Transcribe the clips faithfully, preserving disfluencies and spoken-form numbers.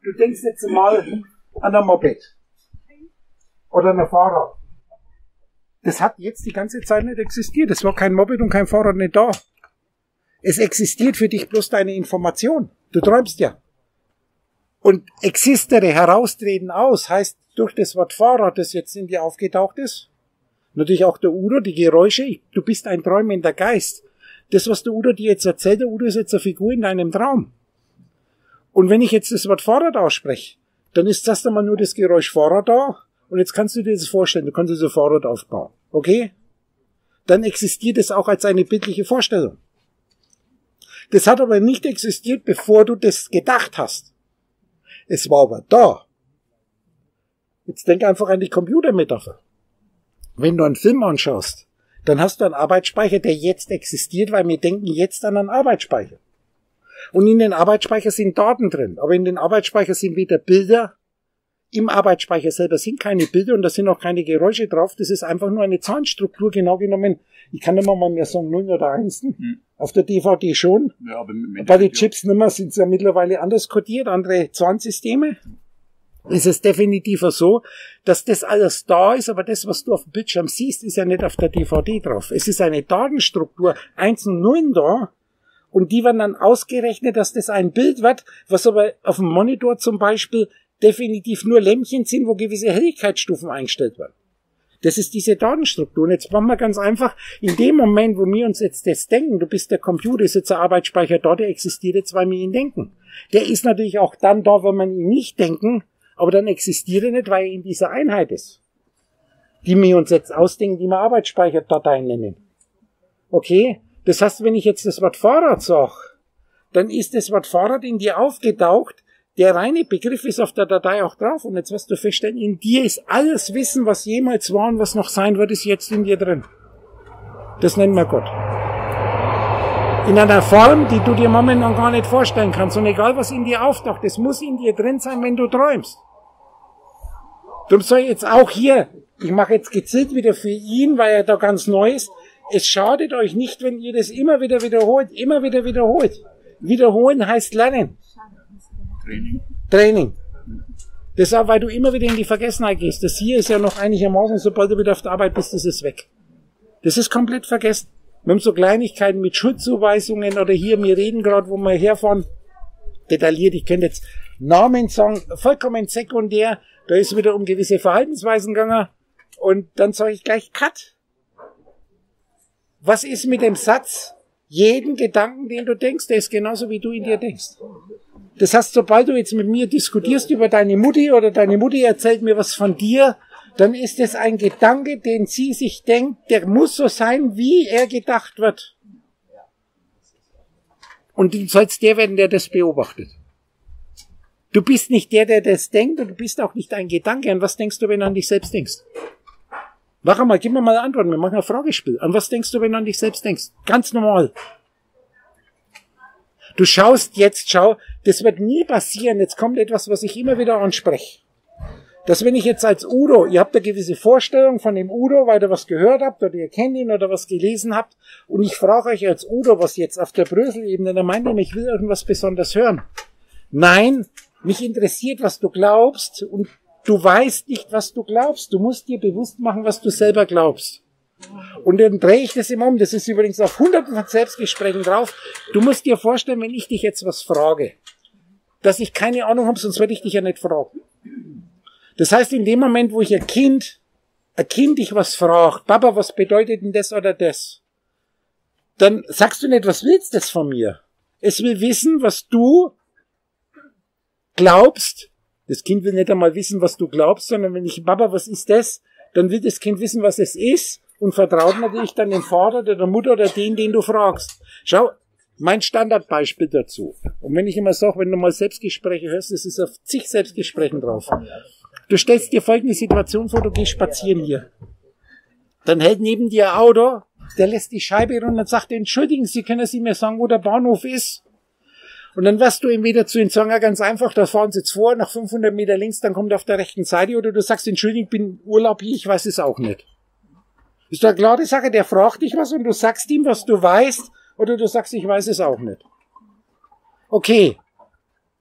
du denkst jetzt mal an ein Moped. Oder ein Fahrrad. Das hat jetzt die ganze Zeit nicht existiert. Es war kein Moped und kein Fahrrad nicht da. Es existiert für dich bloß deine Information. Du träumst ja. Und existere, heraustreten aus, heißt durch das Wort Fahrrad, das jetzt in dir aufgetaucht ist, natürlich auch der Udo, die Geräusche, du bist ein träumender Geist. Das, was der Udo dir jetzt erzählt, der Udo ist jetzt eine Figur in deinem Traum. Und wenn ich jetzt das Wort Fahrrad ausspreche, dann ist das einmal nur das Geräusch Fahrrad da. Und jetzt kannst du dir das vorstellen, du kannst dir so ein Fahrrad aufbauen. Okay? Dann existiert es auch als eine bildliche Vorstellung. Das hat aber nicht existiert, bevor du das gedacht hast. Es war aber da. Jetzt denk einfach an die Computermetapher. Wenn du einen Film anschaust, dann hast du einen Arbeitsspeicher, der jetzt existiert, weil wir denken jetzt an einen Arbeitsspeicher. Und in den Arbeitsspeicher sind Daten drin, aber in den Arbeitsspeicher sind weder Bilder, im Arbeitsspeicher selber sind keine Bilder und da sind auch keine Geräusche drauf, das ist einfach nur eine Zahlenstruktur, genau genommen. Ich kann nicht mal mehr sagen null oder eins. Hm. Auf der D V D schon. Ja, aber bei den Chips nicht mehr, sind es ja mittlerweile anders kodiert, andere Zahnsysteme. Ist es definitiv so, dass das alles da ist, aber das, was du auf dem Bildschirm siehst, ist ja nicht auf der D V D drauf. Es ist eine Datenstruktur, eins und null da, und die werden dann ausgerechnet, dass das ein Bild wird, was aber auf dem Monitor zum Beispiel definitiv nur Lämpchen sind, wo gewisse Helligkeitsstufen eingestellt werden. Das ist diese Datenstruktur. Und jetzt machen wir ganz einfach, in dem Moment, wo wir uns jetzt das denken, du bist der Computer, ist jetzt ein Arbeitsspeicher da, der existiert jetzt, weil wir ihn denken. Der ist natürlich auch dann da, wenn wir ihn nicht denken, aber dann existiert er nicht, weil er in dieser Einheit ist, die wir uns jetzt ausdenken, die wir Arbeitsspeicherdateien nennen. Okay? Das heißt, wenn ich jetzt das Wort Fahrrad sage, dann ist das Wort Fahrrad in dir aufgetaucht. Der reine Begriff ist auf der Datei auch drauf. Und jetzt wirst du feststellen, in dir ist alles Wissen, was jemals war und was noch sein wird, ist jetzt in dir drin. Das nennen wir Gott. In einer Form, die du dir momentan gar nicht vorstellen kannst. Und egal, was in dir auftaucht, das muss in dir drin sein, wenn du träumst. Darum soll ich jetzt auch hier, ich mache jetzt gezielt wieder für ihn, weil er da ganz neu ist, es schadet euch nicht, wenn ihr das immer wieder wiederholt, immer wieder wiederholt. Wiederholen heißt lernen. Training. Training. Deshalb, weil du immer wieder in die Vergessenheit gehst. Das hier ist ja noch einigermaßen, sobald du wieder auf der Arbeit bist, ist es weg. Das ist komplett vergessen. Wir haben so Kleinigkeiten mit Schuldzuweisungen oder hier, wir reden gerade, wo wir herfahren, detailliert, ich könnte jetzt Namen sagen, vollkommen sekundär, da ist wieder um gewisse Verhaltensweisen gegangen und dann sage ich gleich Cut. Was ist mit dem Satz, jeden Gedanken, den du denkst, der ist genauso, wie du in dir denkst. Das heißt, sobald du jetzt mit mir diskutierst über deine Mutti oder deine Mutti erzählt mir was von dir, dann ist es ein Gedanke, den sie sich denkt, der muss so sein, wie er gedacht wird. Und du sollst der werden, der das beobachtet. Du bist nicht der, der das denkt, und du bist auch nicht ein Gedanke. An was denkst du, wenn du an dich selbst denkst? Mach einmal, gib mir mal eine Antwort, wir machen ein Fragespiel. An was denkst du, wenn du an dich selbst denkst? Ganz normal. Du schaust jetzt, schau, das wird nie passieren. Jetzt kommt etwas, was ich immer wieder anspreche. Dass wenn ich jetzt als Udo, ihr habt eine gewisse Vorstellung von dem Udo, weil ihr was gehört habt oder ihr kennt ihn oder was gelesen habt, und ich frage euch als Udo was jetzt auf der Brösel-Ebene, dann meint ihr, ich will irgendwas besonders hören. Nein, mich interessiert, was du glaubst, und du weißt nicht, was du glaubst. Du musst dir bewusst machen, was du selber glaubst. Und dann drehe ich das immer um. Das ist übrigens auf hunderten von Selbstgesprächen drauf. Du musst dir vorstellen, wenn ich dich jetzt was frage, dass ich keine Ahnung habe, sonst werde ich dich ja nicht fragen. Das heißt, in dem Moment, wo ich ein Kind, ein Kind dich was fragt, Papa, was bedeutet denn das oder das? Dann sagst du nicht, was willst du das von mir? Es will wissen, was du glaubst. Das Kind will nicht einmal wissen, was du glaubst, sondern wenn ich, Papa, was ist das? Dann will das Kind wissen, was es ist, und vertraut natürlich dann dem Vater oder der Mutter oder den, den du fragst. Schau, mein Standardbeispiel dazu. Und wenn ich immer sage, wenn du mal Selbstgespräche hörst, das ist auf zig Selbstgesprächen drauf. Du stellst dir folgende Situation vor, du gehst spazieren hier. Dann hält neben dir ein Auto, der lässt die Scheibe runter und sagt, entschuldigen Sie, können Sie mir sagen, wo der Bahnhof ist? Und dann wirst du ihm wieder zu ihm sagen, ja, ganz einfach, da fahren Sie jetzt vor, nach fünfhundert Meter links, dann kommt er auf der rechten Seite, oder du sagst, entschuldigung, ich bin Urlaub hier, ich weiß es auch nicht. Ist doch eine klare Sache, der fragt dich was und du sagst ihm, was du weißt, oder du sagst, ich weiß es auch nicht. Okay.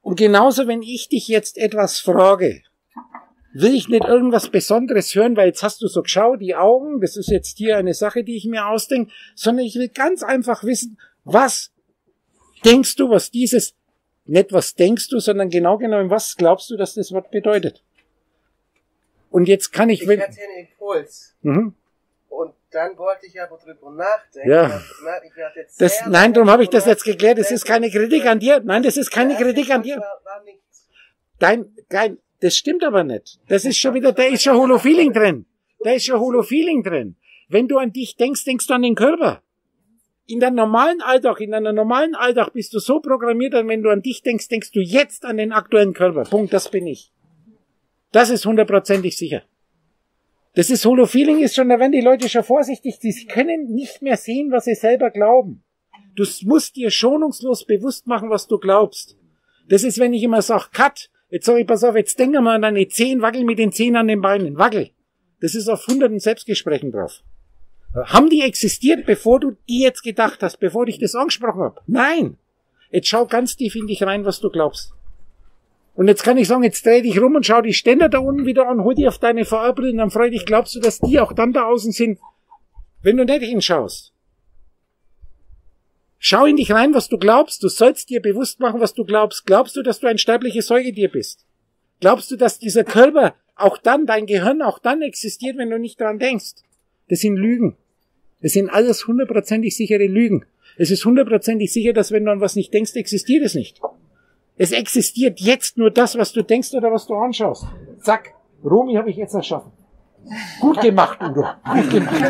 Und genauso, wenn ich dich jetzt etwas frage, will ich nicht irgendwas Besonderes hören, weil jetzt hast du so geschaut, die Augen, das ist jetzt hier eine Sache, die ich mir ausdenke, sondern ich will ganz einfach wissen, was denkst du, was dieses, nicht was denkst du, sondern genau genommen, was glaubst du, dass das Wort bedeutet? Und jetzt kann ich... Ich hatte einen Impuls. Mhm. Und dann wollte ich aber drüber nachdenken. Ja. Ich werde jetzt Das, nein, darum habe ich das jetzt geklärt. Das ist keine Kritik an dir. Nein, das ist keine Kritik an dir. Dein, dein, das stimmt aber nicht. Das ist schon wieder, da ist schon Holo-Feeling drin. Da ist schon Holo-Feeling drin. Wenn du an dich denkst, denkst du an den Körper. In deinem normalen Alltag, in deinem normalen Alltag bist du so programmiert, dass wenn du an dich denkst, denkst du jetzt an den aktuellen Körper. Punkt, das bin ich. Das ist hundertprozentig sicher. Das ist Holo-Feeling ist schon, da werden die Leute schon vorsichtig, die können nicht mehr sehen, was sie selber glauben. Du musst dir schonungslos bewusst machen, was du glaubst. Das ist, wenn ich immer sage, Cut, jetzt sag ich, pass auf, jetzt denk mal an deine Zehen, wackel mit den Zehen an den Beinen, wackel. Das ist auf hunderten Selbstgesprächen drauf. Haben die existiert, bevor du die jetzt gedacht hast, bevor ich das angesprochen habe? Nein. Jetzt schau ganz tief in dich rein, was du glaubst. Und jetzt kann ich sagen, jetzt dreh dich rum und schau die Ständer da unten wieder an, hol die auf deine V R-Brille und dann freu dich, glaubst du, dass die auch dann da außen sind, wenn du nicht hinschaust? Schau in dich rein, was du glaubst. Du sollst dir bewusst machen, was du glaubst. Glaubst du, dass du ein sterbliches Säugetier bist? Glaubst du, dass dieser Körper auch dann, dein Gehirn auch dann existiert, wenn du nicht dran denkst? Das sind Lügen. Das sind alles hundertprozentig sichere Lügen. Es ist hundertprozentig sicher, dass wenn du an was nicht denkst, existiert es nicht. Es existiert jetzt nur das, was du denkst oder was du anschaust. Zack, Romy habe ich jetzt erschaffen. Gut gemacht, Udo. Gut gemacht.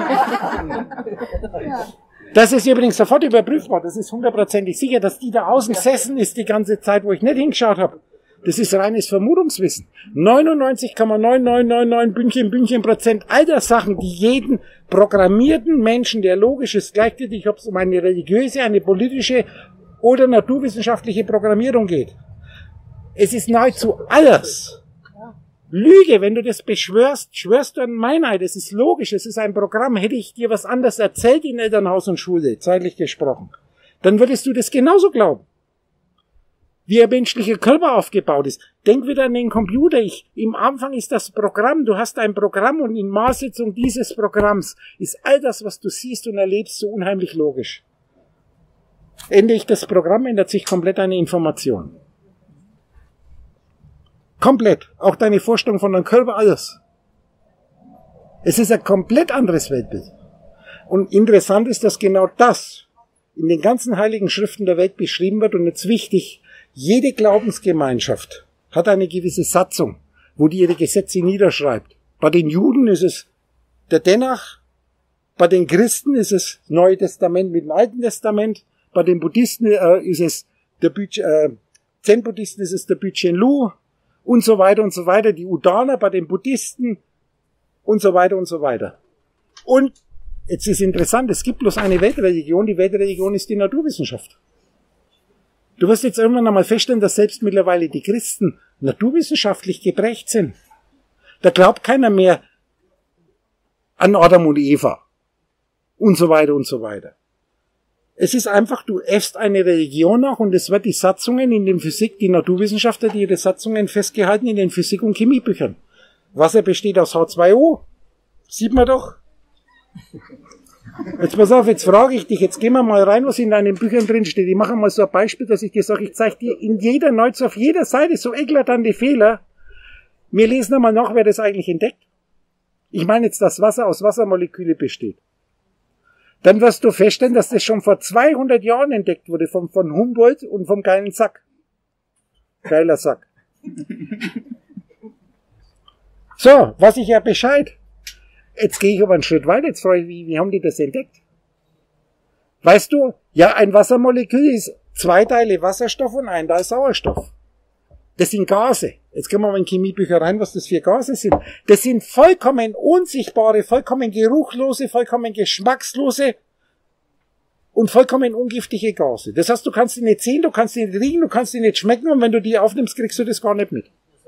Das ist übrigens sofort überprüfbar. Das ist hundertprozentig sicher, dass die da außen gesessen ist die ganze Zeit, wo ich nicht hingeschaut habe. Das ist reines Vermutungswissen. neunundneunzig Komma neun neun neun neun Bündchen, Bündchen Prozent all der Sachen, die jeden programmierten Menschen, der logisch ist, gleichzeitig, ob es um eine religiöse, eine politische oder naturwissenschaftliche Programmierung geht. Es ist nahezu alles Lüge. Wenn du das beschwörst, schwörst du an Meinheit. Es ist logisch, es ist ein Programm. Hätte ich dir was anderes erzählt in Elternhaus und Schule, zeitlich gesprochen, dann würdest du das genauso glauben. Wie ein menschlicher Körper aufgebaut ist. Denk wieder an den Computer. Ich, im Anfang ist das Programm. Du hast ein Programm und in Maßsetzung dieses Programms ist all das, was du siehst und erlebst, so unheimlich logisch. Ändere ich das Programm, ändert sich komplett eine Information. Komplett. Auch deine Vorstellung von deinem Körper, alles. Es ist ein komplett anderes Weltbild. Und interessant ist, dass genau das in den ganzen heiligen Schriften der Welt beschrieben wird. Und jetzt wichtig, jede Glaubensgemeinschaft hat eine gewisse Satzung, wo die ihre Gesetze niederschreibt. Bei den Juden ist es der Tenach, bei den Christen ist es das Neue Testament mit dem Alten Testament, bei den Buddhisten äh, ist es der Büch, äh, Zen-Buddhisten ist es der Büchen Lu und so weiter und so weiter, die Udaner bei den Buddhisten und so weiter und so weiter. Und jetzt ist interessant, es gibt bloß eine Weltreligion, die Weltreligion ist die Naturwissenschaft. Du wirst jetzt irgendwann einmal feststellen, dass selbst mittlerweile die Christen naturwissenschaftlich geprägt sind. Da glaubt keiner mehr an Adam und Eva und so weiter und so weiter. Es ist einfach, du äffst eine Religion nach und es wird die Satzungen in den Physik, die Naturwissenschaftler, die ihre Satzungen festgehalten in den Physik- und Chemiebüchern. Wasser besteht aus H zwei O. Sieht man doch. Jetzt pass auf, jetzt frage ich dich, jetzt gehen wir mal rein, was in deinen Büchern drin steht. Ich mache mal so ein Beispiel, dass ich dir sage, ich zeige dir in jeder Neuz auf jeder Seite so eklatante Fehler. Wir lesen einmal nach, wer das eigentlich entdeckt. Ich meine jetzt, dass Wasser aus Wassermoleküle besteht. Dann wirst du feststellen, dass das schon vor zweihundert Jahren entdeckt wurde, von, von Humboldt und vom geilen Sack. Geiler Sack. So, was ich ja Bescheid. Jetzt gehe ich aber einen Schritt weiter, jetzt frage ich, wie, wie haben die das entdeckt? Weißt du, ja, ein Wassermolekül ist zwei Teile Wasserstoff und ein Teil Sauerstoff. Das sind Gase. Jetzt gehen wir mal in Chemiebücher rein, was das für Gase sind. Das sind vollkommen unsichtbare, vollkommen geruchlose, vollkommen geschmackslose und vollkommen ungiftige Gase. Das heißt, du kannst die nicht sehen, du kannst die nicht riechen, du kannst die nicht schmecken und wenn du die aufnimmst, kriegst du das gar nicht mit.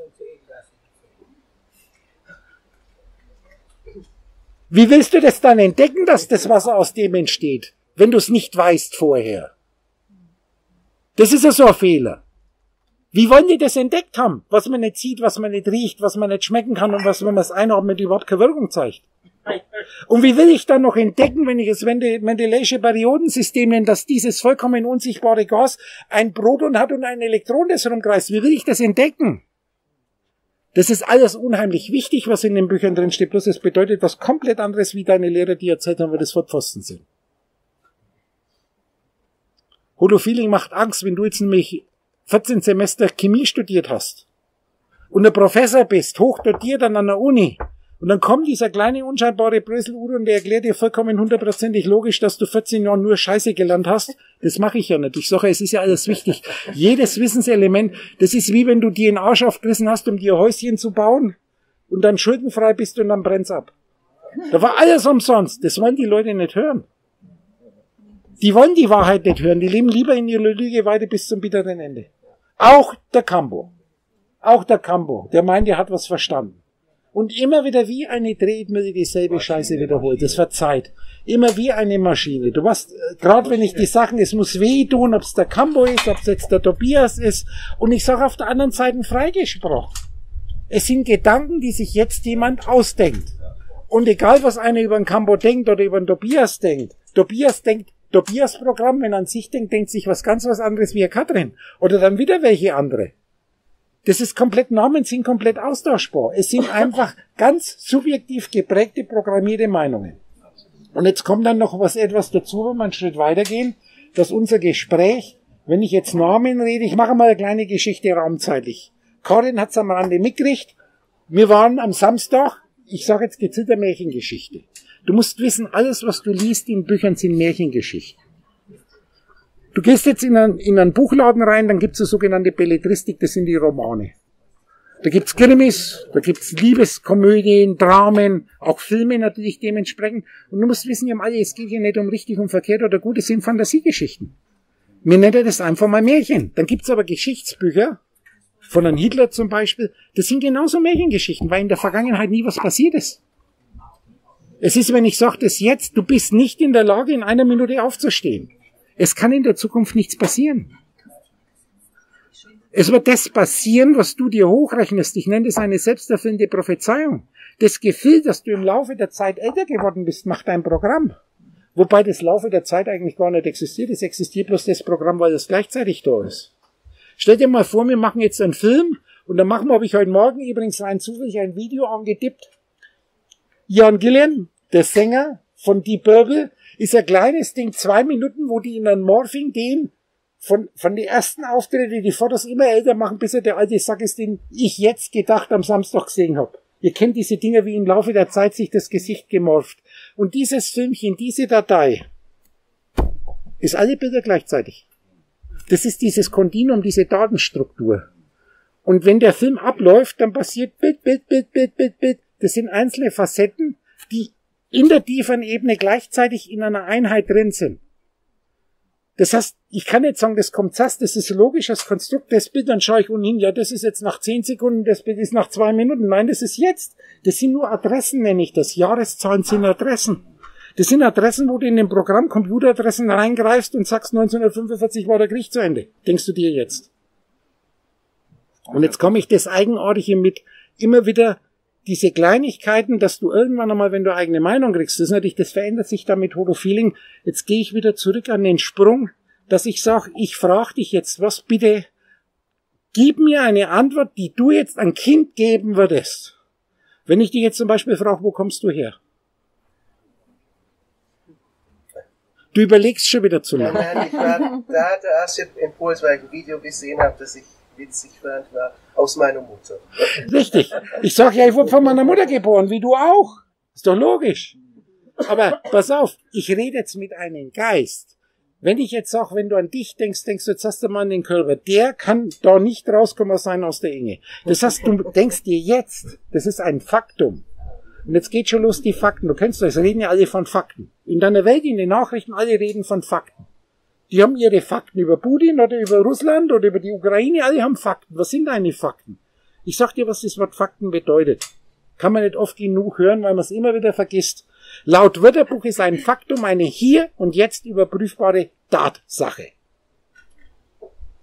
Wie willst du das dann entdecken, dass das Wasser aus dem entsteht, wenn du es nicht weißt vorher? Das ist ja so ein Fehler. Wie wollen die das entdeckt haben? Was man nicht sieht, was man nicht riecht, was man nicht schmecken kann und was, wenn man es einatmet, überhaupt keine Wirkung zeigt. Und wie will ich dann noch entdecken, wenn ich es Mendeleische Periodensystem nenne, dass dieses vollkommen unsichtbare Gas ein Proton hat und ein Elektron, das rumkreist? Wie will ich das entdecken? Das ist alles unheimlich wichtig, was in den Büchern drin steht, bloß es bedeutet was komplett anderes, wie deine Lehrer, die erzählt haben, wie das Fortpfosten sind. Holofeeling macht Angst, wenn du jetzt nämlich vierzehn Semester Chemie studiert hast und ein Professor bist, hochdotiert an einer Uni, und dann kommt dieser kleine, unscheinbare Brösel-Udo und der erklärt dir vollkommen hundertprozentig logisch, dass du vierzehn Jahre nur Scheiße gelernt hast. Das mache ich ja nicht. Ich sage, es ist ja alles wichtig. Jedes Wissenselement, das ist wie wenn du dir einen Arsch aufgerissen hast, um dir ein Häuschen zu bauen und dann schuldenfrei bist und dann brennt's ab. Da war alles umsonst. Das wollen die Leute nicht hören. Die wollen die Wahrheit nicht hören. Die leben lieber in ihrer Lüge weiter bis zum bitteren Ende. Auch der Cambo. Auch der Cambo. Der meint, er hat was verstanden. Und immer wieder wie eine Tretmühle dieselbe Scheiße wiederholt. Das verzeiht. Immer wie eine Maschine. Du weißt, gerade wenn ich die Sachen, es muss weh tun, ob es der Cambo ist, ob es jetzt der Tobias ist. Und ich sage auf der anderen Seite freigesprochen. Es sind Gedanken, die sich jetzt jemand ausdenkt. Und egal, was einer über den Cambo denkt oder über den Tobias denkt. Tobias denkt, Tobias-Programm, wenn er an sich denkt, denkt sich was ganz was anderes wie Katrin. Oder dann wieder welche andere. Das ist komplett, Namen sind komplett austauschbar. Es sind einfach ganz subjektiv geprägte, programmierte Meinungen. Und jetzt kommt dann noch was etwas dazu, wenn wir einen Schritt weitergehen, dass unser Gespräch, wenn ich jetzt Namen rede, ich mache mal eine kleine Geschichte raumzeitlich. Karin hat's am Rande mitgekriegt. Wir waren am Samstag, ich sage jetzt gezielter Märchengeschichte. Du musst wissen, alles, was du liest in Büchern, sind Märchengeschichten. Du gehst jetzt in einen, in einen Buchladen rein, dann gibt's eine sogenannte Belletristik, das sind die Romane. Da gibt's Krimis, da gibt's Liebeskomödien, Dramen, auch Filme natürlich dementsprechend. Und du musst wissen, wir haben alle, es geht hier nicht um richtig und verkehrt oder gut, es sind Fantasiegeschichten. Wir nennen das einfach mal Märchen. Dann gibt's aber Geschichtsbücher, von einem Hitler zum Beispiel, das sind genauso Märchengeschichten, weil in der Vergangenheit nie was passiert ist. Es ist, wenn ich sage das jetzt, du bist nicht in der Lage, in einer Minute aufzustehen. Es kann in der Zukunft nichts passieren. Es wird das passieren, was du dir hochrechnest. Ich nenne das eine selbsterfüllende Prophezeiung. Das Gefühl, dass du im Laufe der Zeit älter geworden bist, macht dein Programm. Wobei das Laufe der Zeit eigentlich gar nicht existiert. Es existiert bloß das Programm, weil es gleichzeitig da ist. Stell dir mal vor, wir machen jetzt einen Film und dann machen wir, habe ich heute Morgen übrigens rein zufällig ein Video angetippt. Jan Gillen, der Sänger von Deep Purple, ist ein kleines Ding, zwei Minuten, wo die in ein Morphing gehen, von, von den ersten Auftritten, die Fotos immer älter machen, bis er der alte Sack ist, den ich jetzt gedacht am Samstag gesehen habe. Ihr kennt diese Dinger, wie im Laufe der Zeit sich das Gesicht gemorpht. Und dieses Filmchen, diese Datei, ist alle Bilder gleichzeitig. Das ist dieses Kontinuum, diese Datenstruktur. Und wenn der Film abläuft, dann passiert Bild, Bild, Bild, Bild, Bild, Bild. Das sind einzelne Facetten, die in der tieferen Ebene gleichzeitig in einer Einheit drin sind. Das heißt, ich kann nicht sagen, das kommt zuerst, das ist logisch, das Konstrukt, das Bild, dann schaue ich unten hin, ja, das ist jetzt nach zehn Sekunden, das Bild ist nach zwei Minuten. Nein, das ist jetzt. Das sind nur Adressen, nenne ich das. Jahreszahlen sind Adressen. Das sind Adressen, wo du in den Programm Computeradressen reingreifst und sagst, neunzehnhundertfünfundvierzig war der Krieg zu Ende. Denkst du dir jetzt? Und jetzt komme ich das Eigenartige mit immer wieder diese Kleinigkeiten, dass du irgendwann einmal, wenn du eigene Meinung kriegst, das ist natürlich, das verändert sich dann mit Holofeeling. Jetzt gehe ich wieder zurück an den Sprung, dass ich sage, ich frage dich jetzt was, bitte gib mir eine Antwort, die du jetzt ein Kind geben würdest. Wenn ich dich jetzt zum Beispiel frage, wo kommst du her? Du überlegst schon wieder zu lange. Nein, ich war da der erste Impuls, weil ich ein Video gesehen habe, das ich witzig fand, war aus meiner Mutter. Richtig. Ich sag ja, ich wurde von meiner Mutter geboren, wie du auch. Ist doch logisch. Aber pass auf, ich rede jetzt mit einem Geist. Wenn ich jetzt sage, wenn du an dich denkst, denkst du, jetzt hast du mal an den Körper. Der kann da nicht rauskommen sein aus der Enge. Das heißt, du denkst dir jetzt, das ist ein Faktum. Und jetzt geht schon los die Fakten. Du kennst das, reden ja alle von Fakten. In deiner Welt, in den Nachrichten, alle reden von Fakten. Die haben ihre Fakten über Putin oder über Russland oder über die Ukraine, alle haben Fakten. Was sind deine Fakten? Ich sag dir, was das Wort Fakten bedeutet. Kann man nicht oft genug hören, weil man es immer wieder vergisst. Laut Wörterbuch ist ein Faktum eine hier und jetzt überprüfbare Tatsache.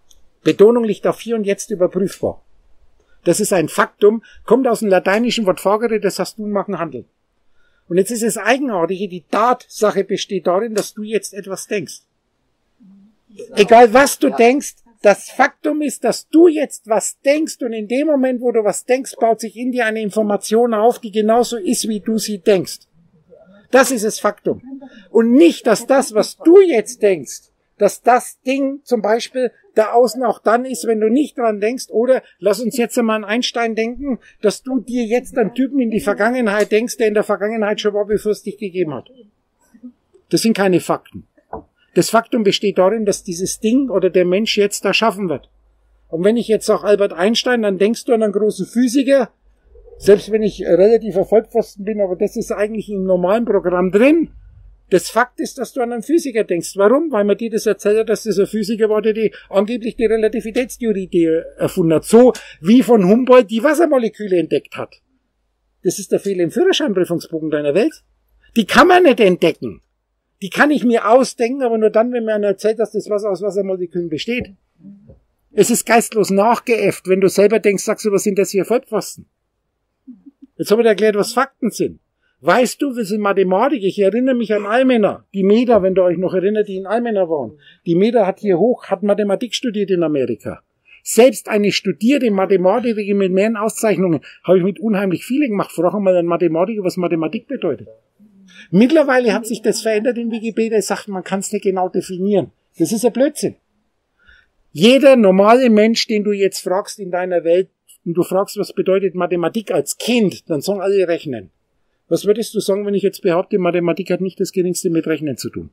Betonung liegt auf hier und jetzt überprüfbar. Das ist ein Faktum, kommt aus dem lateinischen Wort fagere, das heißt tun, machen, handeln. Und jetzt ist es Eigenartige, die Tatsache besteht darin, dass du jetzt etwas denkst. Egal was du denkst, das Faktum ist, dass du jetzt was denkst und in dem Moment, wo du was denkst, baut sich in dir eine Information auf, die genauso ist, wie du sie denkst. Das ist das Faktum. Und nicht, dass das, was du jetzt denkst, dass das Ding zum Beispiel da außen auch dann ist, wenn du nicht dran denkst, oder lass uns jetzt einmal an Einstein denken, dass du dir jetzt einen Typen in die Vergangenheit denkst, der in der Vergangenheit schon war, bevor es dich gegeben hat. Das sind keine Fakten. Das Faktum besteht darin, dass dieses Ding oder der Mensch jetzt da schaffen wird. Und wenn ich jetzt sage Albert Einstein, dann denkst du an einen großen Physiker, selbst wenn ich relativ Vollpfosten bin, aber das ist eigentlich im normalen Programm drin. Das Fakt ist, dass du an einen Physiker denkst. Warum? Weil man dir das erzählt hat, dass das ein Physiker war, der die, angeblich die Relativitätstheorie die erfunden hat. So wie von Humboldt die Wassermoleküle entdeckt hat. Das ist der Fehler im Führerscheinprüfungsbogen deiner Welt. Die kann man nicht entdecken. Die kann ich mir ausdenken, aber nur dann, wenn mir einer erzählt, dass das Wasser aus Wassermolekülen besteht. Es ist geistlos nachgeäfft. Wenn du selber denkst, sagst du, was sind das hier Vollpfosten? Jetzt habe ich dir erklärt, was Fakten sind. Weißt du, wir sind Mathematik. Ich erinnere mich an Almener. Die Meda, wenn du euch noch erinnert, die in Almener waren. Die Meda hat hier hoch, hat Mathematik studiert in Amerika. Selbst eine studierte Mathematikerin mit mehreren Auszeichnungen habe ich mit unheimlich vielen gemacht. Frag mal einen Mathematiker, was Mathematik bedeutet. Mittlerweile hat sich das verändert in Wikipedia. Es sagt, man kann es nicht genau definieren. Das ist ein Blödsinn. Jeder normale Mensch, den du jetzt fragst in deiner Welt, und du fragst, was bedeutet Mathematik als Kind, dann sagen alle rechnen. Was würdest du sagen, wenn ich jetzt behaupte, Mathematik hat nicht das Geringste mit Rechnen zu tun?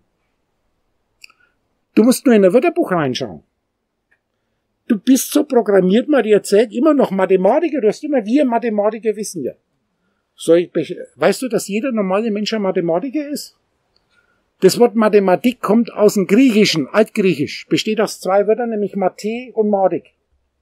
Du musst nur in ein Wörterbuch reinschauen. Du bist so programmiert, man dir erzählt immer noch Mathematiker, du hast immer, wir Mathematiker wissen ja. Soll ich, weißt du, dass jeder normale Mensch ein Mathematiker ist? Das Wort Mathematik kommt aus dem Griechischen, Altgriechisch, besteht aus zwei Wörtern, nämlich Mathe und Mathik.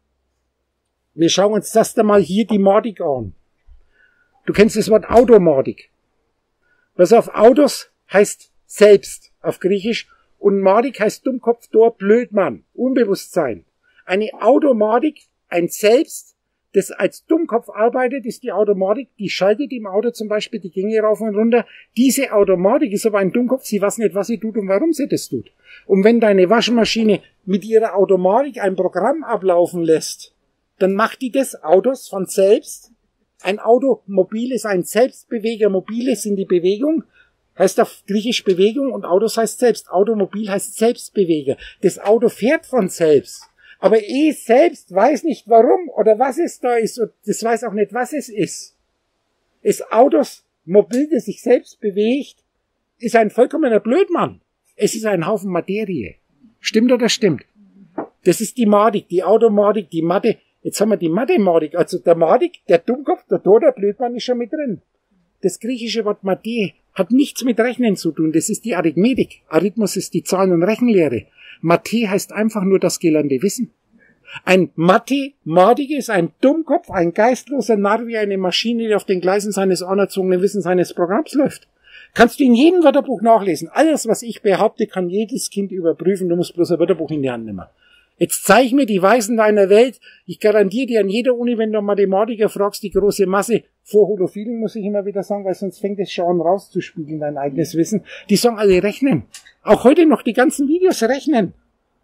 Wir schauen uns das da mal hier die Mathik an. Du kennst das Wort Automatik. Was auf Autos heißt selbst auf Griechisch und Matik heißt Dummkopf, Tor, Blödmann, Unbewusstsein. Eine Automatik, ein Selbst, das als Dummkopf arbeitet, ist die Automatik, die schaltet im Auto zum Beispiel die Gänge rauf und runter. Diese Automatik ist aber ein Dummkopf, sie weiß nicht, was sie tut und warum sie das tut. Und wenn deine Waschmaschine mit ihrer Automatik ein Programm ablaufen lässt, dann macht die das Autos von selbst. Ein Automobil ist ein Selbstbeweger, mobile sind die Bewegung, heißt auf Griechisch Bewegung und Autos heißt selbst. Automobil heißt Selbstbeweger. Das Auto fährt von selbst. Aber es selbst weiß nicht warum oder was es da ist und das weiß auch nicht, was es ist. Das Autos Mobil, das sich selbst bewegt, ist ein vollkommener Blödmann. Es ist ein Haufen Materie. Stimmt oder stimmt? Das ist die Mathik, die Automatik, die Mathe. Jetzt haben wir die Mathematik, also der Mathik, der Dummkopf, der Tor, der Blödmann ist schon mit drin. Das griechische Wort Mathe hat nichts mit Rechnen zu tun, das ist die Arithmetik. Arithmus ist die Zahlen- und Rechenlehre. Mathe heißt einfach nur das gelernte Wissen. Ein Mathematiker ist ein Dummkopf, ein geistloser Narr wie eine Maschine, die auf den Gleisen seines anerzogenen Wissens seines Programms läuft. Kannst du in jedem Wörterbuch nachlesen. Alles, was ich behaupte, kann jedes Kind überprüfen. Du musst bloß ein Wörterbuch in die Hand nehmen. Jetzt zeig mir die Weisen deiner Welt. Ich garantiere dir an jeder Uni, wenn du einen Mathematiker fragst, die große Masse vor Holophilen, muss ich immer wieder sagen, weil sonst fängt es schon an rauszuspiegeln, dein eigenes Wissen. Die sagen alle rechnen. Auch heute noch die ganzen Videos rechnen.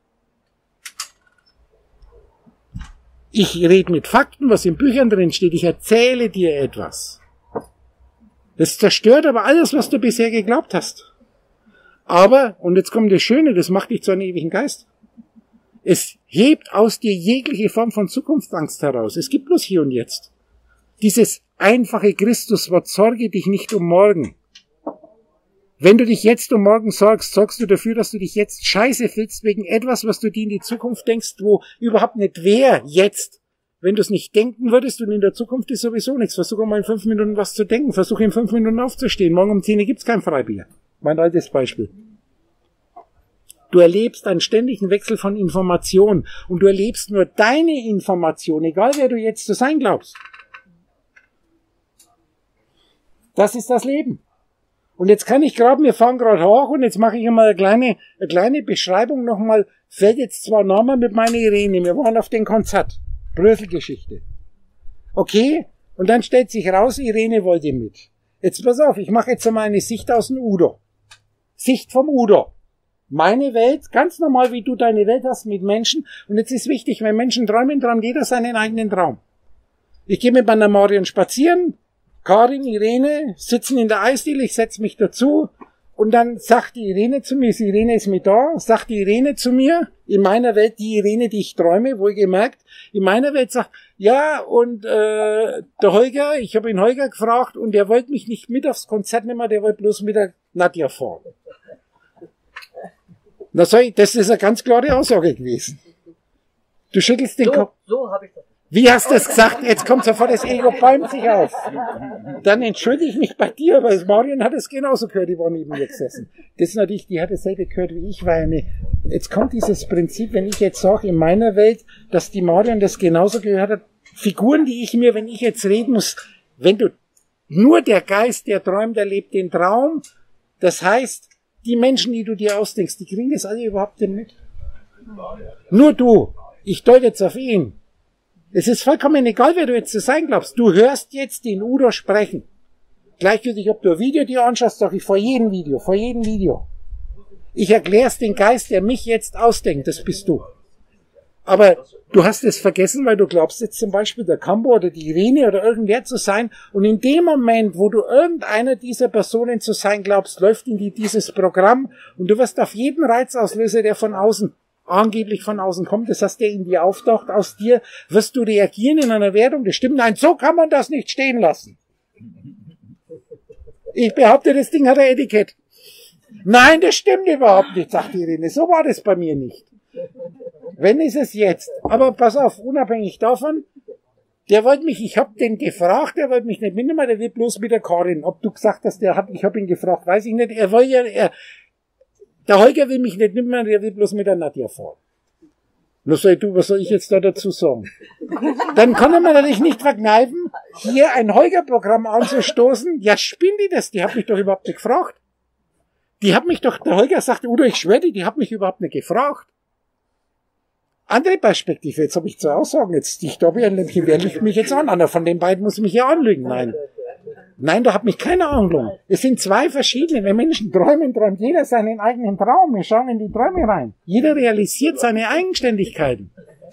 Ich rede mit Fakten, was in Büchern drin steht. Ich erzähle dir etwas. Das zerstört aber alles, was du bisher geglaubt hast. Aber, und jetzt kommt das Schöne, das macht dich zu einem ewigen Geist. Es hebt aus dir jegliche Form von Zukunftsangst heraus. Es gibt bloß hier und jetzt. Dieses einfache Christuswort, sorge dich nicht um morgen. Wenn du dich jetzt um morgen sorgst, sorgst du dafür, dass du dich jetzt scheiße fühlst wegen etwas, was du dir in die Zukunft denkst, wo überhaupt nicht wer jetzt. Wenn du es nicht denken würdest und in der Zukunft ist sowieso nichts. Versuch mal in fünf Minuten was zu denken. Versuch in fünf Minuten aufzustehen. Morgen um zehn Uhr gibt's kein Freibier. Mein altes Beispiel. Du erlebst einen ständigen Wechsel von Informationen und du erlebst nur deine Information, egal wer du jetzt zu sein glaubst. Das ist das Leben. Und jetzt kann ich gerade, wir fahren gerade hoch und jetzt mache ich einmal eine kleine, eine kleine Beschreibung nochmal fällt jetzt zwar Name mit meiner Irene, wir waren auf dem Konzert, Brösel-Geschichte. Okay, und dann stellt sich raus, Irene wollte mit. Jetzt pass auf, ich mache jetzt einmal eine Sicht aus dem Udo. Sicht vom Udo. Meine Welt, ganz normal, wie du deine Welt hast mit Menschen. Und jetzt ist wichtig, wenn Menschen träumen, träumt jeder seinen eigenen Traum. Ich gehe mit meiner Marion spazieren, Karin, Irene sitzen in der Eisdiele, ich setze mich dazu und dann sagt die Irene zu mir, die Irene ist mit da, sagt die Irene zu mir, in meiner Welt die Irene, die ich träume, wohlgemerkt, in meiner Welt sagt, ja und äh, der Holger, ich habe ihn Holger gefragt und der wollte mich nicht mit aufs Konzert nehmen, der wollte bloß mit der Nadja fahren. Na sag ich, das ist eine ganz klare Aussage gewesen. Du schüttelst den So, Kopf. so habe ich das. Wie hast du das gesagt? Jetzt kommt sofort das Ego, bäumt sich auf. Dann entschuldige ich mich bei dir, weil Marion hat es genauso gehört, die war neben mir gesessen. Das ist natürlich, die hat dasselbe gehört wie ich, weil eine, jetzt kommt dieses Prinzip, wenn ich jetzt sage, in meiner Welt, dass die Marion das genauso gehört hat, Figuren, die ich mir, wenn ich jetzt reden muss, wenn du, nur der Geist, der träumt, erlebt den Traum, das heißt, die Menschen, die du dir ausdenkst, die kriegen das alle überhaupt nicht mit. Nur du. Ich deute jetzt auf ihn. Es ist vollkommen egal, wer du jetzt zu sein glaubst. Du hörst jetzt den Udo sprechen. Gleichgültig, ob du ein Video dir anschaust, sag ich vor jedem Video, vor jedem Video. Ich erklär's den Geist, der mich jetzt ausdenkt, das bist du. Aber du hast es vergessen, weil du glaubst jetzt zum Beispiel der Kambo oder die Irene oder irgendwer zu sein. Und in dem Moment, wo du irgendeiner dieser Personen zu sein glaubst, läuft in dir dieses Programm und du wirst auf jeden Reizauslöser, der von außen angeblich von außen kommt, das heißt, der in dir auftaucht, aus dir, wirst du reagieren in einer Wertung, das stimmt, nein, so kann man das nicht stehen lassen. Ich behaupte, das Ding hat ein Etikett. Nein, das stimmt überhaupt nicht, sagt Irene, so war das bei mir nicht. Wenn ist es jetzt. Aber pass auf, unabhängig davon, der wollte mich, ich hab den gefragt, der wollte mich nicht mitnehmen, der will bloß mit der Karin. Ob du gesagt hast, der hat, ich hab ihn gefragt, weiß ich nicht, er wollte ja, er, der Holger will mich nicht mitnehmen, der will bloß mit der Nadja fahren. Nur sag du, was soll ich jetzt da dazu sagen? Dann kann er mir natürlich nicht verkneifen, hier ein Holger-Programm anzustoßen. Ja, spinnen die das? Die hat mich doch überhaupt nicht gefragt. Die hat mich doch, der Holger sagte, Udo, ich schwöre dir, die hat mich überhaupt nicht gefragt. Andere Perspektive, jetzt habe ich zu Aussagen, jetzt, ich glaube, wer lügt mich jetzt an? Einer von den beiden muss mich ja anlügen. Nein. Nein, da hat mich keine Ahnung. Es sind zwei verschiedene. Wenn Menschen träumen, träumt jeder seinen eigenen Traum. Wir schauen in die Träume rein. Jeder realisiert seine Eigenständigkeiten.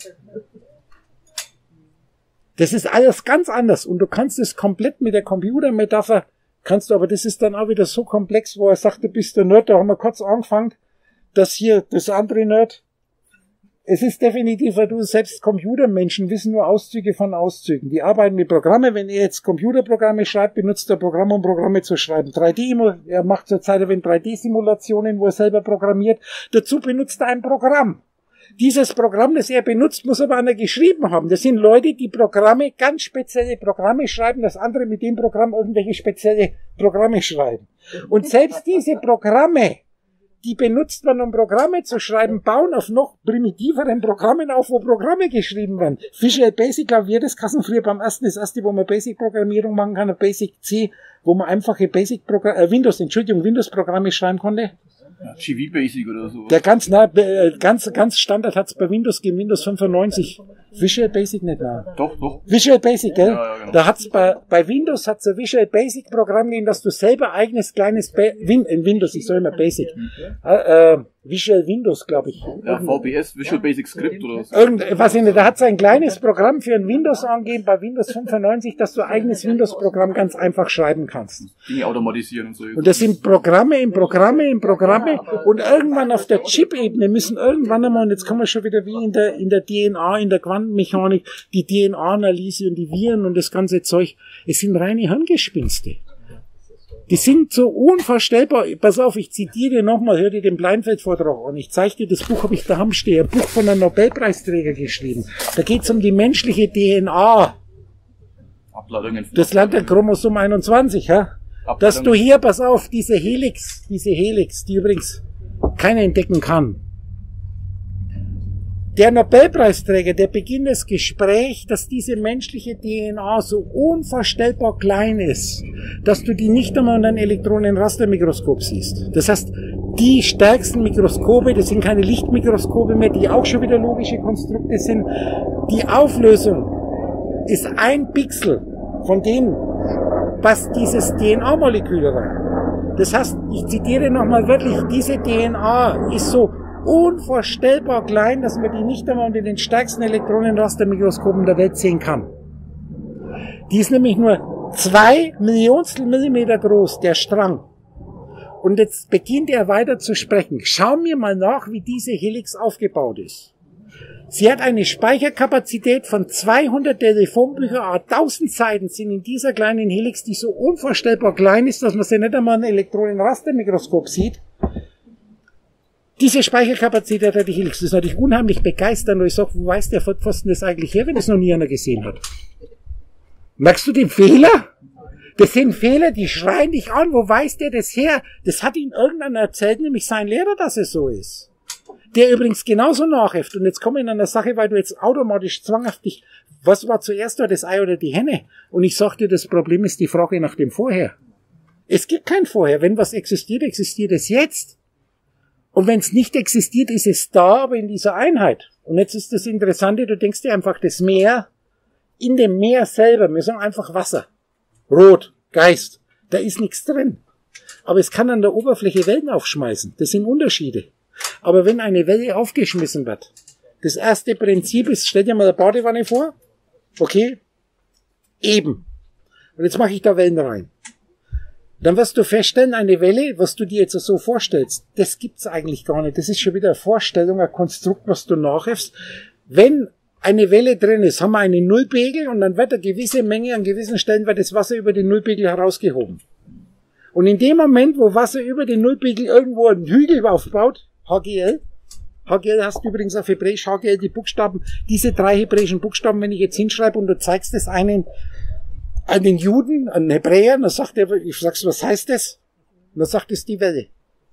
Das ist alles ganz anders. Und du kannst es komplett mit der Computermetapher, kannst du, aber das ist dann auch wieder so komplex, wo er sagt, du bist der Nerd, da haben wir kurz angefangen, dass hier das andere Nerd, es ist definitiv, weil du selbst Computermenschen wissen nur Auszüge von Auszügen. Die arbeiten mit Programmen. Wenn er jetzt Computerprogramme schreibt, benutzt er Programme, um Programme zu schreiben. drei D, er macht zurzeit drei D-Simulationen, wo er selber programmiert. Dazu benutzt er ein Programm. Dieses Programm, das er benutzt, muss aber einer geschrieben haben. Das sind Leute, die Programme, ganz spezielle Programme schreiben, dass andere mit dem Programm irgendwelche spezielle Programme schreiben. Und selbst diese Programme, die benutzt man, um Programme zu schreiben, bauen auf noch primitiveren Programmen auf, wo Programme geschrieben werden. Visual Basic, glaube ich, das kassen früher beim ersten, das erste, wo man Basic-Programmierung machen kann, Basic C, wo man einfache Basic-Programme, äh, Windows, Entschuldigung, Windows-Programme schreiben konnte. Ja, G V Basic oder so. Der ganz, na, äh, ganz, ganz Standard hat's bei Windows gegeben, Windows fünfundneunzig. Visual Basic nicht, na. Doch, doch. Visual Basic, gell? Ja, ja, genau. Da hat's bei, bei Windows hat's ein Visual Basic Programm gegeben, dass du selber eigenes kleines, ba Win in Windows, ich soll immer Basic, äh, äh, Visual Windows, glaube ich. Ja, V B S, Visual Basic Script oder so. Irgend, was ich nicht, da hat's ein kleines Programm für ein Windows angegeben, bei Windows fünfundneunzig, dass du eigenes Windows-Programm ganz einfach schreiben kannst. Dinge automatisieren und so. Und das sind Programme in Programme in Programme und irgendwann auf der Chip-Ebene müssen irgendwann einmal, und jetzt kommen wir schon wieder wie in der, in der D N A, in der Quantenmechanik, die D N A-Analyse und die Viren und das ganze Zeug. Es sind reine Hirngespinste. Die sind so unvorstellbar. Pass auf, ich zitiere nochmal, hör dir den Bleinfeld-Vortrag an. Ich zeige dir, das Buch habe ich daheim stehen. Ein Buch von einem Nobelpreisträger geschrieben. Da geht es um die menschliche D N A. Abladungen. Das Land der Chromosom einundzwanzig, ja? Dass du hier, pass auf, diese Helix, diese Helix, die übrigens keiner entdecken kann. Der Nobelpreisträger, der beginnt das Gespräch, dass diese menschliche D N A so unvorstellbar klein ist, dass du die nicht einmal unter einem Elektronenrastermikroskop siehst. Das heißt, die stärksten Mikroskope, das sind keine Lichtmikroskope mehr, die auch schon wieder logische Konstrukte sind. Die Auflösung ist ein Pixel von dem, was dieses D N A-Molekül rein. Das heißt, ich zitiere nochmal wörtlich, diese D N A ist so unvorstellbar klein, dass man die nicht einmal unter den stärksten Elektronenrastermikroskopen der Welt sehen kann. Die ist nämlich nur zwei Millionstel Millimeter groß, der Strang. Und jetzt beginnt er weiter zu sprechen. Schau mir mal nach, wie diese Helix aufgebaut ist. Sie hat eine Speicherkapazität von zweihundert Telefonbücher, tausend Seiten sind in dieser kleinen Helix, die so unvorstellbar klein ist, dass man sie nicht einmal im Elektronenrastermikroskop sieht. Diese Speicherkapazität hat die Helix. Das ist natürlich unheimlich begeisternd, und ich sage, wo weiß der Vollpfosten das eigentlich her, wenn es noch nie einer gesehen hat? Merkst du den Fehler? Das sind Fehler, die schreien dich an. Wo weiß der das her? Das hat ihm irgendeiner erzählt, nämlich sein Lehrer, dass es so ist. Der übrigens genauso nachheft. Und jetzt komme ich in einer Sache, weil du jetzt automatisch zwanghaft dich, was war zuerst da, das Ei oder die Henne? Und ich sagte, das Problem ist die Frage nach dem Vorher. Es gibt kein Vorher. Wenn was existiert, existiert es jetzt. Und wenn es nicht existiert, ist es da, aber in dieser Einheit. Und jetzt ist das Interessante, du denkst dir einfach, das Meer, in dem Meer selber, wir sagen einfach Wasser. Rot, Geist, da ist nichts drin. Aber es kann an der Oberfläche Wellen aufschmeißen. Das sind Unterschiede. Aber wenn eine Welle aufgeschmissen wird, das erste Prinzip ist, stell dir mal eine Badewanne vor, okay, eben. Und jetzt mache ich da Wellen rein. Dann wirst du feststellen, eine Welle, was du dir jetzt so vorstellst, das gibt's eigentlich gar nicht. Das ist schon wieder eine Vorstellung, ein Konstrukt, was du nachhefst. Wenn eine Welle drin ist, haben wir einen Nullpegel und dann wird eine gewisse Menge, an gewissen Stellen wird das Wasser über den Nullpegel herausgehoben. Und in dem Moment, wo Wasser über den Nullpegel irgendwo einen Hügel aufbaut, H G L, H G L hast du übrigens auf Hebräisch, H G L, die Buchstaben, diese drei hebräischen Buchstaben, wenn ich jetzt hinschreibe und du zeigst es einen, einen Juden, einen Hebräer, dann sagt er, ich sag's, was heißt das? Und dann sagt es die Welle.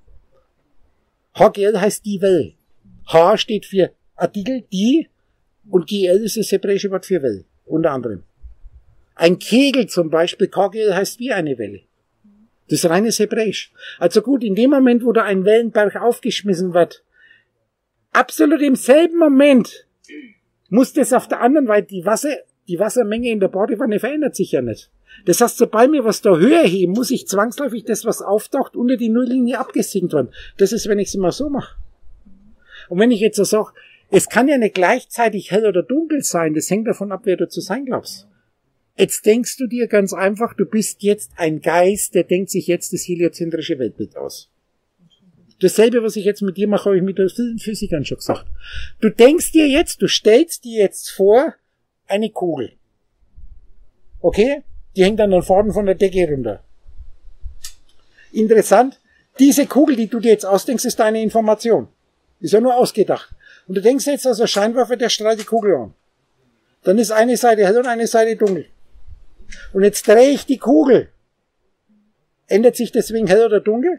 H G L heißt die Welle. H steht für Artikel, die, und G L ist das hebräische Wort für Welle, unter anderem. Ein Kegel zum Beispiel, K G L heißt wie eine Welle. Das ist reines Hebräisch. Also gut, in dem Moment, wo da ein Wellenberg aufgeschmissen wird, absolut im selben Moment muss das auf der anderen, weil die Wasser, die Wassermenge in der Badewanne verändert sich ja nicht. Das heißt, sobald wir was da höher heben, muss ich zwangsläufig das, was auftaucht, unter die Nulllinie abgesinkt werden. Das ist, wenn ich es immer so mache. Und wenn ich jetzt so sage, es kann ja nicht gleichzeitig hell oder dunkel sein, das hängt davon ab, wer du zu sein glaubst. Jetzt denkst du dir ganz einfach, du bist jetzt ein Geist, der denkt sich jetzt das heliozentrische Weltbild aus. Dasselbe, was ich jetzt mit dir mache, habe ich mit den Physikern schon gesagt. Du denkst dir jetzt, du stellst dir jetzt vor, eine Kugel. Okay? Die hängt dann den Faden von der Decke runter. Interessant. Diese Kugel, die du dir jetzt ausdenkst, ist deine Information. Ist ja nur ausgedacht. Und du denkst jetzt, also Scheinwerfer, der strahlt die Kugel an. Dann ist eine Seite hell und eine Seite dunkel. Und jetzt drehe ich die Kugel. Ändert sich deswegen hell oder dunkel?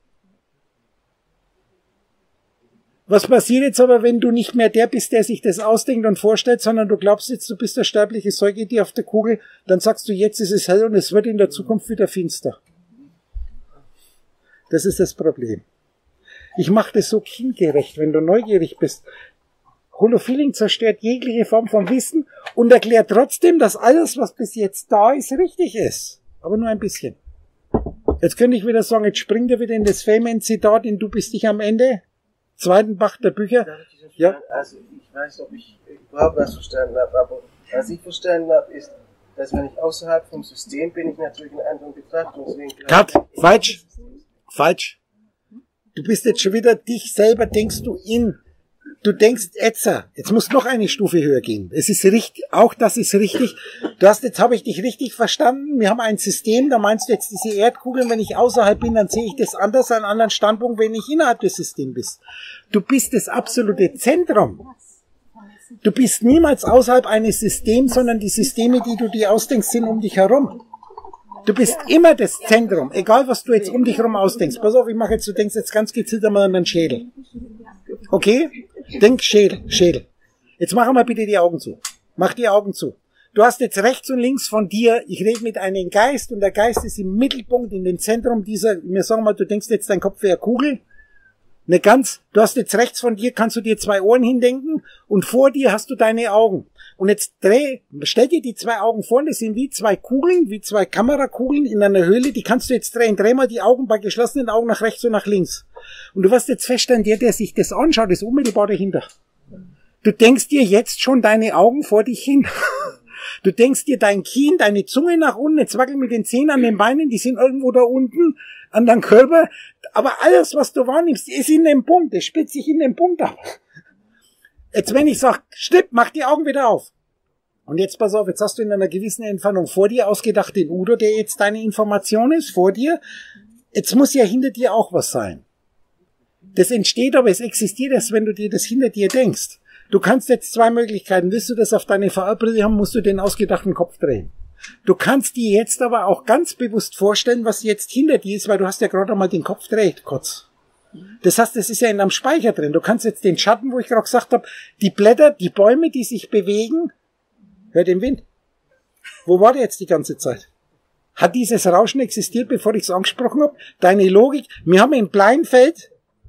Was passiert jetzt aber, wenn du nicht mehr der bist, der sich das ausdenkt und vorstellt, sondern du glaubst jetzt, du bist der sterbliche Säugetier auf der Kugel, dann sagst du, jetzt ist es hell und es wird in der Zukunft wieder finster. Das ist das Problem. Ich mache das so kindgerecht, wenn du neugierig bist. Holofeeling zerstört jegliche Form von Wissen und erklärt trotzdem, dass alles, was bis jetzt da ist, richtig ist. Aber nur ein bisschen. Jetzt könnte ich wieder sagen, jetzt springt er wieder in das Feynman-Zitat, in Du bist dich am Ende. Zweiten Bach der Bücher. Ja. Also ich weiß, ob ich überhaupt was verstanden habe, aber was ich verstanden habe, ist, dass wenn ich außerhalb vom System bin, ich natürlich einen anderen Betrachtungswinkel habe. Cut, falsch, falsch. Du bist jetzt schon wieder, dich selber denkst du in. Du denkst, Etzer, jetzt muss noch eine Stufe höher gehen. Es ist richtig, auch das ist richtig. Du hast, jetzt habe ich dich richtig verstanden. Wir haben ein System, da meinst du jetzt diese Erdkugeln, wenn ich außerhalb bin, dann sehe ich das anders, an einem anderen Standpunkt, wenn ich innerhalb des Systems bist. Du bist das absolute Zentrum. Du bist niemals außerhalb eines Systems, sondern die Systeme, die du dir ausdenkst, sind um dich herum. Du bist immer das Zentrum, egal was du jetzt um dich herum ausdenkst. Pass auf, ich mache jetzt, du denkst jetzt ganz gezielt einmal an den Schädel. Okay? Denk Schädel, Schädel. Jetzt machen wir bitte die Augen zu. Mach die Augen zu. Du hast jetzt rechts und links von dir, ich rede mit einem Geist und der Geist ist im Mittelpunkt, in dem Zentrum dieser, wir sagen mal, du denkst jetzt, dein Kopf wäre Kugel. Ne, ganz, du hast jetzt rechts von dir, kannst du dir zwei Ohren hindenken und vor dir hast du deine Augen. Und jetzt dreh, stell dir die zwei Augen vor, das sind wie zwei Kugeln, wie zwei Kamerakugeln in einer Höhle, die kannst du jetzt drehen. Dreh mal die Augen bei geschlossenen Augen nach rechts und nach links. Und du wirst jetzt feststellen, der, der sich das anschaut, ist unmittelbar dahinter. Du denkst dir jetzt schon deine Augen vor dich hin. Du denkst dir dein Kinn, deine Zunge nach unten, jetzt wackel mit den Zähnen an den Beinen, die sind irgendwo da unten an deinem Körper. Aber alles, was du wahrnimmst, ist in dem Punkt, es spitzt sich in den Punkt ab. Jetzt, wenn ich sage, Stipp, mach die Augen wieder auf. Und jetzt pass auf, jetzt hast du in einer gewissen Entfernung vor dir ausgedacht den Udo, der jetzt deine Information ist, vor dir. Jetzt muss ja hinter dir auch was sein. Das entsteht, aber es existiert erst, wenn du dir das hinter dir denkst. Du kannst jetzt zwei Möglichkeiten. Willst du das auf deine V R-Brille haben, musst du den ausgedachten Kopf drehen. Du kannst dir jetzt aber auch ganz bewusst vorstellen, was jetzt hinter dir ist, weil du hast ja gerade einmal den Kopf dreht, kurz. Das heißt, das ist ja in einem Speicher drin. Du kannst jetzt den Schatten, wo ich gerade gesagt habe, die Blätter, die Bäume, die sich bewegen, hör den Wind. Wo war der jetzt die ganze Zeit? Hat dieses Rauschen existiert, bevor ich es angesprochen habe? Deine Logik, wir haben in Pleinfeld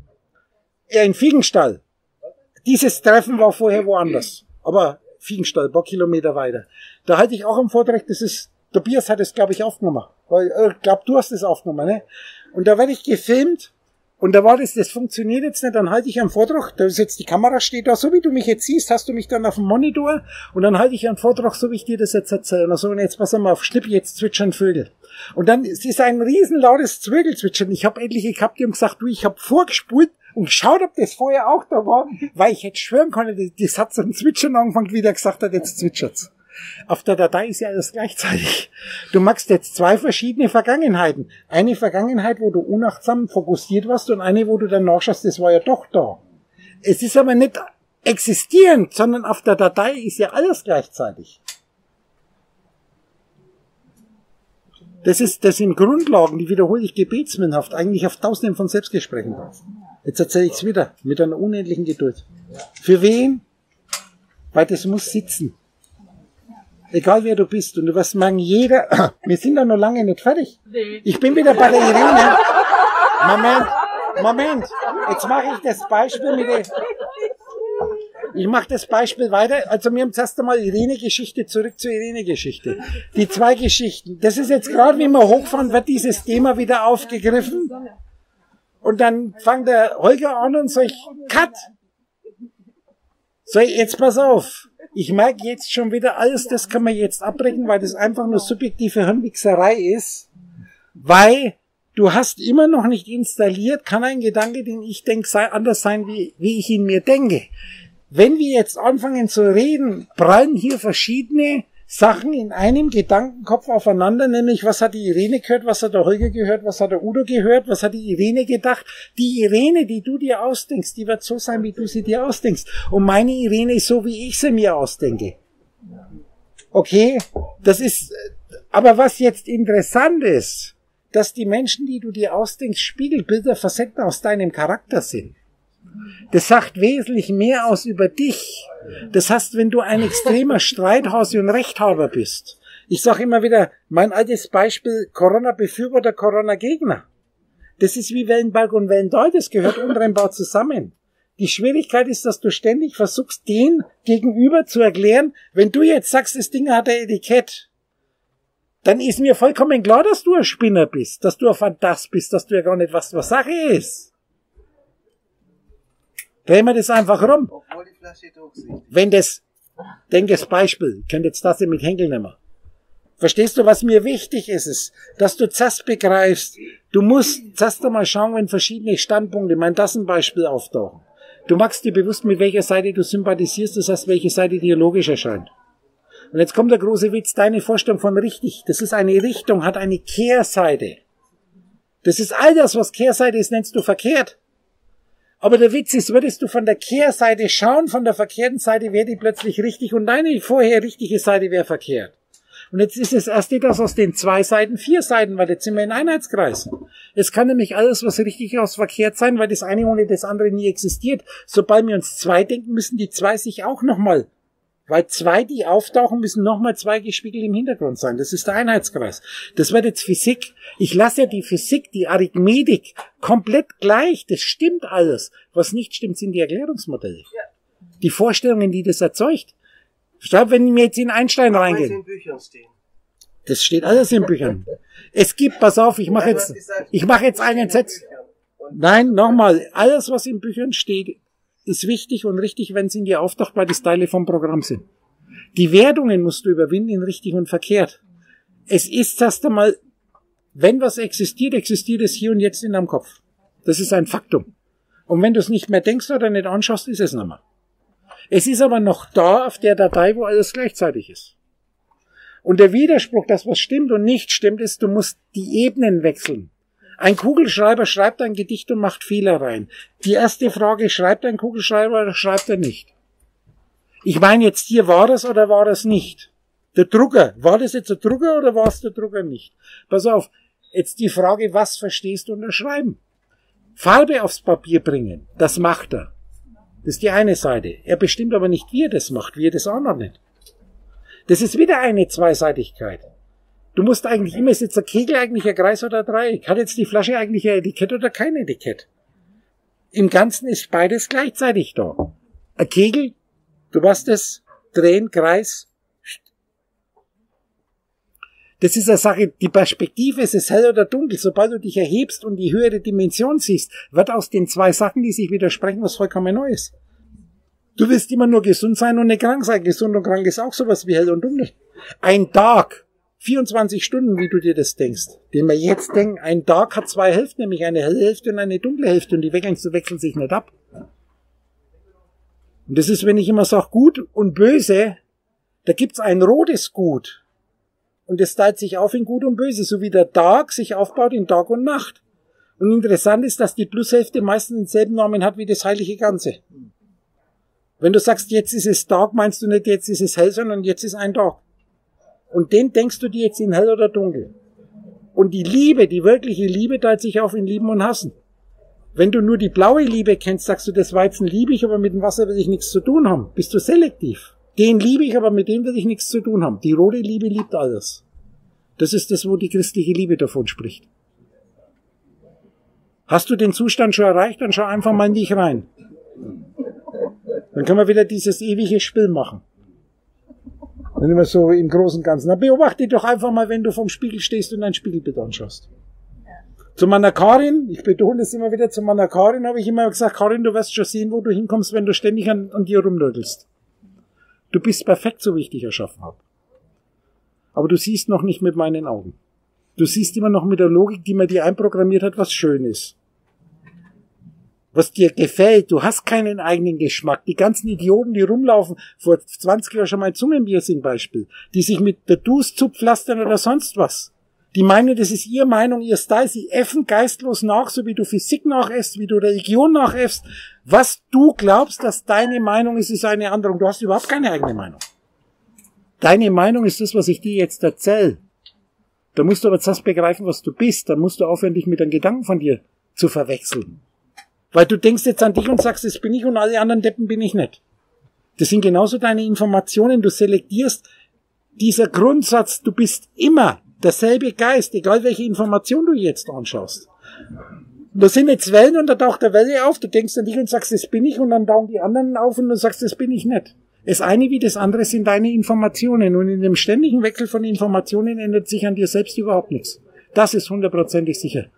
einen Fiegenstall. Dieses Treffen war vorher woanders. Aber Fiegenstall, ein paar Kilometer weiter. Da halte ich auch am Vortrag, das ist, Tobias hat es, glaube ich, aufgenommen. Weil, ich glaube, du hast es aufgenommen, ne? Und da werde ich gefilmt. Und da war das, das funktioniert jetzt nicht, dann halte ich einen Vortrag, da ist jetzt die Kamera steht da, so wie du mich jetzt siehst, hast du mich dann auf dem Monitor und dann halte ich einen Vortrag, so wie ich dir das jetzt erzähle. Und so, und jetzt pass mal auf, Schnipp, jetzt zwitschern Vögel. Und dann, es ist ein riesen lautes Zwirgelzwitschern. Ich habe etliche gehabt, die haben gesagt, du, ich habe vorgespult und geschaut, ob das vorher auch da war, weil ich hätte schwören können, das hat so ein Zwitschern angefangen, wie der gesagt hat, jetzt zwitschert's. Auf der Datei ist ja alles gleichzeitig. Du machst jetzt zwei verschiedene Vergangenheiten. Eine Vergangenheit, wo du unachtsam fokussiert warst und eine, wo du dann nachschaust, das war ja doch da. Es ist aber nicht existierend, sondern auf der Datei ist ja alles gleichzeitig. Das ist, das sind Grundlagen, die wiederhole ich gebetsmannhaft, eigentlich auf Tausenden von Selbstgesprächen. Jetzt erzähle ich es wieder, mit einer unendlichen Geduld. Für wen? Weil das muss sitzen. Egal wer du bist. Und du wirst merken, jeder, wir sind da noch lange nicht fertig. Ich bin wieder bei der Irene. Moment, Moment. Jetzt mache ich das Beispiel mit der, ich mache das Beispiel weiter. Also wir haben zuerst einmal Irene-Geschichte, zurück zur Irene-Geschichte. Die zwei Geschichten. Das ist jetzt gerade, wie wir hochfahren, wird dieses Thema wieder aufgegriffen. Und dann fängt der Holger an und sagt, Cut! So, jetzt pass auf. Ich merke jetzt schon wieder, alles das kann man jetzt abbrechen, weil das einfach nur subjektive Hirnwichserei ist. Weil du hast immer noch nicht installiert, kann ein Gedanke, den ich denke, sei anders sein, wie, wie ich ihn mir denke. Wenn wir jetzt anfangen zu reden, prallen hier verschiedene Sachen in einem Gedankenkopf aufeinander, nämlich was hat die Irene gehört, was hat der Holger gehört, was hat der Udo gehört, was hat die Irene gedacht. Die Irene, die du dir ausdenkst, die wird so sein, wie du sie dir ausdenkst. Und meine Irene ist so, wie ich sie mir ausdenke. Okay? Das ist, aber was jetzt interessant ist, dass die Menschen, die du dir ausdenkst, Spiegelbilder, Facetten aus deinem Charakter sind. Das sagt wesentlich mehr aus über dich. Das heißt, wenn du ein extremer Streithase und Rechthaber bist. Ich sage immer wieder, mein altes Beispiel, Corona-Befürworter, Corona-Gegner. Das ist wie Wellenberg und Wellental, das gehört untrennbar zusammen. Die Schwierigkeit ist, dass du ständig versuchst, den gegenüber zu erklären, wenn du jetzt sagst, das Ding hat ein Etikett, dann ist mir vollkommen klar, dass du ein Spinner bist, dass du ein Fantast bist, dass du ja gar nicht weißt, was Sache ist. Drehen wir das einfach rum. Obwohl die Flasche durchsieht. Wenn das, denk das Beispiel, ich könnte jetzt das mit Henkel nehmen. Verstehst du, was mir wichtig ist, ist, dass du zuerst begreifst, du musst zuerst einmal schauen, wenn verschiedene Standpunkte, mein das ein Beispiel auftauchen. Du machst dir bewusst, mit welcher Seite du sympathisierst, das heißt, welche Seite dir logisch erscheint. Und jetzt kommt der große Witz, deine Vorstellung von richtig, das ist eine Richtung, hat eine Kehrseite. Das ist all das, was Kehrseite ist, nennst du verkehrt. Aber der Witz ist, würdest du von der Kehrseite schauen, von der verkehrten Seite wäre die plötzlich richtig und deine vorher richtige Seite wäre verkehrt. Und jetzt ist das erste, dass aus den zwei Seiten vier Seiten, weil jetzt sind wir in Einheitskreis. Es kann nämlich alles, was richtig aus verkehrt sein, weil das eine ohne das andere nie existiert. Sobald wir uns zwei denken, müssen die zwei sich auch nochmal, weil zwei, die auftauchen, müssen nochmal zwei gespiegelt im Hintergrund sein. Das ist der Einheitskreis. Das wird jetzt Physik. Ich lasse ja die Physik, die Arithmetik komplett gleich. Das stimmt alles. Was nicht stimmt, sind die Erklärungsmodelle. Ja. Die Vorstellungen, die das erzeugt. Schau, wenn wir jetzt in Einstein reingehen. In Büchern stehen. Das steht alles in Büchern. Es gibt, pass auf, ich mache jetzt, ich mache jetzt einen Satz. Nein, nochmal, alles, was in Büchern steht, ist wichtig und richtig, wenn es in dir auftaucht, weil das Teile vom Programm sind. Die Wertungen musst du überwinden in richtig und verkehrt. Es ist erst einmal, wenn was existiert, existiert es hier und jetzt in deinem Kopf. Das ist ein Faktum. Und wenn du es nicht mehr denkst oder nicht anschaust, ist es nicht mehr. Es ist aber noch da auf der Datei, wo alles gleichzeitig ist. Und der Widerspruch, das was stimmt und nicht stimmt, ist, du musst die Ebenen wechseln. Ein Kugelschreiber schreibt ein Gedicht und macht Fehler rein. Die erste Frage, schreibt ein Kugelschreiber oder schreibt er nicht? Ich meine jetzt hier, war das oder war das nicht? Der Drucker, war das jetzt der Drucker oder war es der Drucker nicht? Pass auf, jetzt die Frage, was verstehst du unter Schreiben? Farbe aufs Papier bringen, das macht er. Das ist die eine Seite. Er bestimmt aber nicht, wie er das macht, wie er das andere nicht. Das ist wieder eine Zweiseitigkeit. Du musst eigentlich immer, ist jetzt ein Kegel eigentlich ein Kreis oder ein Dreieck? Hat jetzt die Flasche eigentlich ein Etikett oder kein Etikett? Im Ganzen ist beides gleichzeitig da. Ein Kegel, du machst es, drehen, Kreis. Das ist eine Sache, die Perspektive, ist es hell oder dunkel. Sobald du dich erhebst und die höhere Dimension siehst, wird aus den zwei Sachen, die sich widersprechen, was vollkommen Neues. Du willst immer nur gesund sein und nicht krank sein. Gesund und krank ist auch sowas wie hell und dunkel. Ein Tag, vierundzwanzig Stunden, wie du dir das denkst, den wir jetzt denken, ein Tag hat zwei Hälften, nämlich eine helle Hälfte und eine dunkle Hälfte, und die wechseln, wechseln sich nicht ab. Und das ist, wenn ich immer sage, gut und böse, da gibt's ein rotes Gut. Und es teilt sich auf in Gut und Böse, so wie der Tag sich aufbaut in Tag und Nacht. Und interessant ist, dass die Plushälfte meistens denselben Namen hat wie das heilige Ganze. Wenn du sagst, jetzt ist es Tag, meinst du nicht, jetzt ist es hell, sondern jetzt ist ein Tag. Und den denkst du dir jetzt in hell oder dunkel. Und die Liebe, die wirkliche Liebe, teilt sich auf in Lieben und Hassen. Wenn du nur die blaue Liebe kennst, sagst du, das Weizen liebe ich, aber mit dem Wasser will ich nichts zu tun haben. Bist du selektiv. Den liebe ich, aber mit dem will ich nichts zu tun haben. Die rote Liebe liebt alles. Das ist das, wo die christliche Liebe davon spricht. Hast du den Zustand schon erreicht, dann schau einfach mal in dich rein. Dann können wir wieder dieses ewige Spiel machen. Dann immer so im Großen und Ganzen. Dann beobachte doch einfach mal, wenn du vorm Spiegel stehst und dein Spiegelbild anschaust. Zu meiner Karin, ich betone das immer wieder, zu meiner Karin habe ich immer gesagt, Karin, du wirst schon sehen, wo du hinkommst, wenn du ständig an, an dir rumnörgelst. Du bist perfekt, so wie ich dich erschaffen habe. Aber du siehst noch nicht mit meinen Augen. Du siehst immer noch mit der Logik, die man dir einprogrammiert hat, was schön ist. Was dir gefällt. Du hast keinen eigenen Geschmack. Die ganzen Idioten, die rumlaufen, vor zwanzig Jahren schon mal Zungenpiercing-Beispiel, die sich mit Tattoos zupflastern oder sonst was. Die meinen, das ist ihre Meinung, ihr Style. Sie äffen geistlos nach, so wie du Physik nachäffst, wie du Religion nachäffst. Was du glaubst, dass deine Meinung ist, ist eine andere. Und du hast überhaupt keine eigene Meinung. Deine Meinung ist das, was ich dir jetzt erzähle. Da musst du aber zuerst begreifen, was du bist. Dann musst du aufhören, dich mit einem Gedanken von dir zu verwechseln. Weil du denkst jetzt an dich und sagst, das bin ich und alle anderen Deppen bin ich nicht. Das sind genauso deine Informationen. Du selektierst dieser Grundsatz, du bist immer derselbe Geist, egal welche Information du jetzt anschaust. Und da sind jetzt Wellen und da taucht der Welle auf, du denkst an dich und sagst, das bin ich, und dann tauchen die anderen auf und du sagst, das bin ich nicht. Das eine wie das andere sind deine Informationen, und in dem ständigen Wechsel von Informationen ändert sich an dir selbst überhaupt nichts. Das ist hundertprozentig sicher.